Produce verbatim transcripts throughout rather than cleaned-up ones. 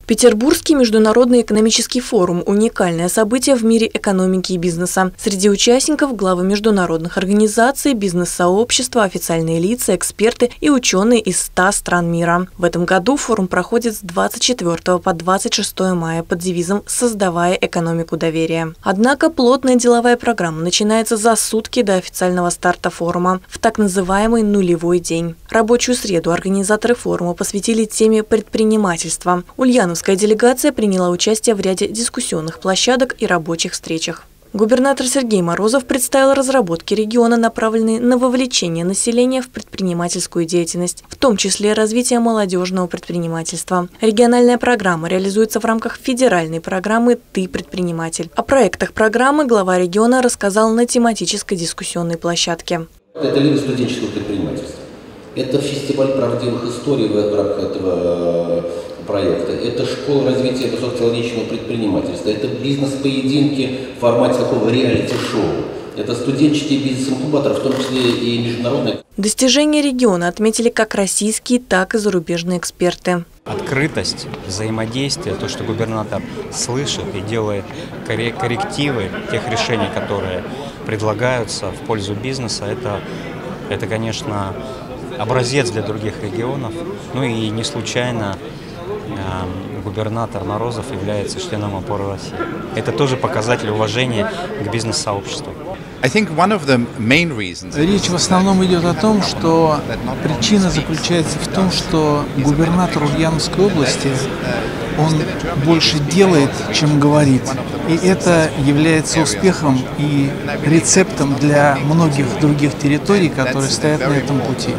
Петербургский международный экономический форум – уникальное событие в мире экономики и бизнеса. Среди участников – главы международных организаций, бизнес-сообщества, официальные лица, эксперты и ученые из ста стран мира. В этом году форум проходит с двадцать четвёртого по двадцать шестое мая под девизом «Создавая экономику доверия». Однако плотная деловая программа начинается за сутки до официального старта форума, в так называемый нулевой день. Рабочую среду организаторы форума посвятили теме предпринимательства. Ульяновская делегация приняла участие в ряде дискуссионных площадок и рабочих встречах. Губернатор Сергей Морозов представил разработки региона, направленные на вовлечение населения в предпринимательскую деятельность, в том числе развитие молодежного предпринимательства. Региональная программа реализуется в рамках федеральной программы «Ты предприниматель». О проектах программы глава региона рассказал на тематической дискуссионной площадке. Это Лига студенческого предпринимательства. Это фестиваль правдивых историй в рамках этого проекта. Это школа развития высокотехнологичного предпринимательства. Это бизнес-поединки в формате такого реалити-шоу. Это студенческие бизнес-инкубаторы, в том числе и международные. Достижения региона отметили как российские, так и зарубежные эксперты. Открытость, взаимодействие, то, что губернатор слышит и делает коррективы тех решений, которые предлагаются в пользу бизнеса, это, это конечно, образец для других регионов. Ну и не случайно э, губернатор Морозов является членом «Опоры России». Это тоже показатель уважения к бизнес-сообществу. Речь в основном идет о том, что причина заключается в том, что губернатор Ульяновской области, он больше делает, чем говорит. И это является успехом и рецептом для многих других территорий, которые стоят на этом пути.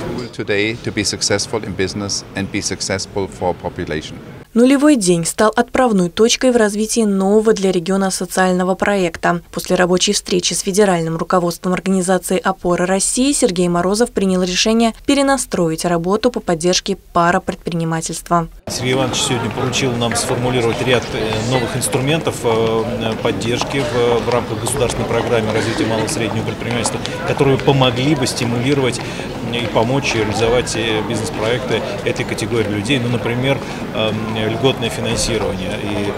Нулевой день стал отправной точкой в развитии нового для региона социального проекта. После рабочей встречи с федеральным руководством организации «Опора России» Сергей Морозов принял решение перенастроить работу по поддержке парапредпринимательства. Сергей Иванович сегодня поручил нам сформулировать ряд новых инструментов поддержки в, в рамках государственной программы развития малого и среднего предпринимательства, которые помогли бы стимулировать и помочь реализовать бизнес-проекты этой категории людей. Ну, например, льготное финансирование. И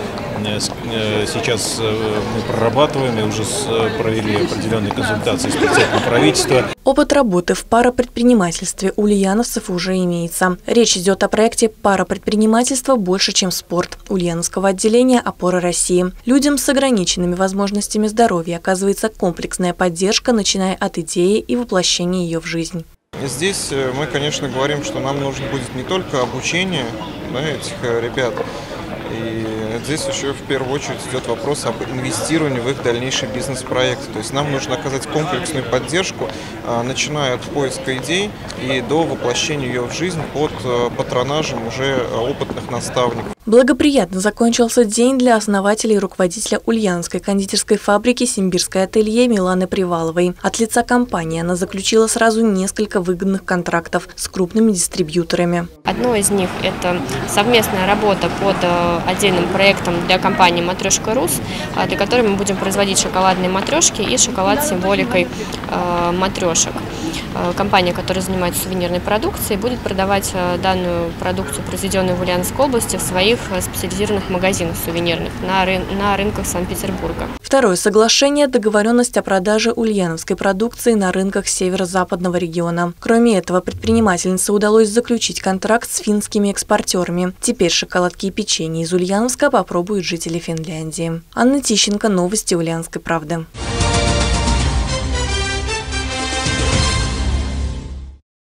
сейчас мы прорабатываем и уже провели определенные консультации с председателем правительства. Опыт работы в парапредпринимательстве у ульяновцев уже имеется. Речь идет о проекте «Парапредпринимательство больше, чем спорт» Ульяновского отделения «Опоры России». Людям с ограниченными возможностями здоровья оказывается комплексная поддержка, начиная от идеи и воплощения ее в жизнь. Здесь мы, конечно, говорим, что нам нужно будет не только обучение, да, этих ребят, и здесь еще в первую очередь идет вопрос об инвестировании в их дальнейший бизнес-проект. То есть нам нужно оказать комплексную поддержку, начиная от поиска идей и до воплощения ее в жизнь под патронажем уже опытных наставников. Благоприятно закончился день для основателя и руководителя Ульяновской кондитерской фабрики «Симбирское ателье» Миланы Приваловой. От лица компании она заключила сразу несколько выгодных контрактов с крупными дистрибьюторами. Одно из них – это совместная работа под отдельным проектом для компании «Матрешка.Рус», для которой мы будем производить шоколадные матрешки и шоколад с символикой матрешек. Компания, которая занимается сувенирной продукцией, будет продавать данную продукцию, произведенную в Ульяновской области, в своих специализированных магазинах сувенирных на, ры на рынках Санкт-Петербурга. Второе соглашение – договоренность о продаже ульяновской продукции на рынках северо-западного региона. Кроме этого, предпринимательнице удалось заключить контракт с финскими экспортерами. Теперь шоколадки и печенье из Ульяновска попробуют жители Финляндии. Анна Тищенко, новости Ульяновской правды.